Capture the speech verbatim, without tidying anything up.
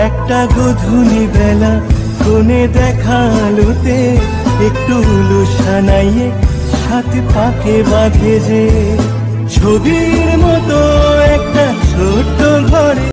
একটা গধূলি বেলা কোণে দেখা আলোতে একটু লুসানাইয়ে সাথে পাকে বাঁধে যে ছবির মতো একটা ছোট্ট ঘরে।